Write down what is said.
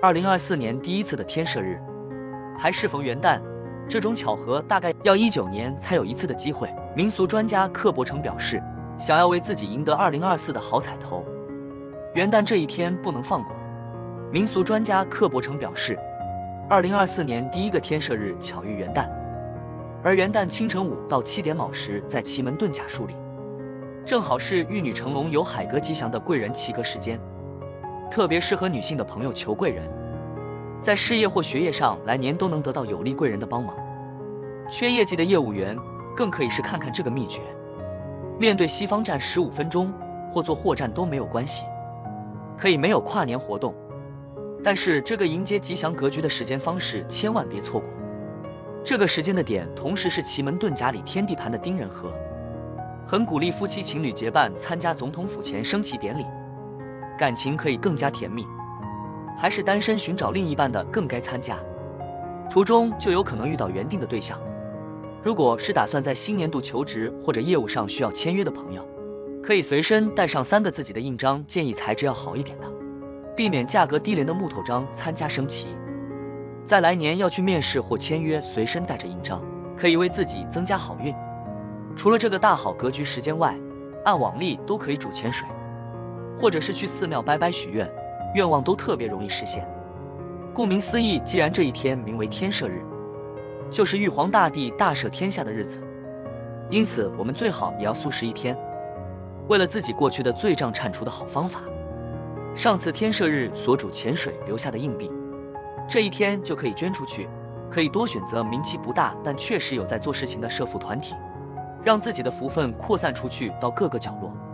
2024年第一次的天赦日，还适逢元旦，这种巧合大概要19年才有一次的机会。民俗专家柯伯成表示，想要为自己赢得2024的好彩头，元旦这一天不能放过。民俗专家柯伯成表示，2024年第一个天赦日巧遇元旦，而元旦清晨5到7点卯时在奇门遁甲树里，正好是玉女成龙有海格吉祥的贵人奇格时间，特别适合女性的朋友求贵人，在事业或学业上来年都能得到有力贵人的帮忙。缺业绩的业务员更可以试看看这个秘诀，面对西方站15分钟或做货站都没有关系，可以没有跨年活动，但是这个迎接吉祥格局的时间方式千万别错过。这个时间的点同时是奇门遁甲里天地盘的丁壬合，很鼓励夫妻情侣结伴参加总统府前升旗典礼，感情可以更加甜蜜。还是单身寻找另一半的更该参加，途中就有可能遇到原定的对象。如果是打算在新年度求职或者业务上需要签约的朋友，可以随身带上3个自己的印章，建议材质要好一点的，避免价格低廉的木头章参加升旗。在来年要去面试或签约，随身带着印章，可以为自己增加好运。除了这个大好格局时间外，按往例都可以煮潜水，或者是去寺庙拜拜许愿，愿望都特别容易实现。顾名思义，既然这一天名为天赦日，就是玉皇大帝大赦天下的日子，因此我们最好也要素食一天。为了自己过去的罪障铲除的好方法，上次天赦日所煮潜水留下的硬币，这一天就可以捐出去。可以多选择名气不大但确实有在做事情的社福团体，让自己的福分扩散出去到各个角落。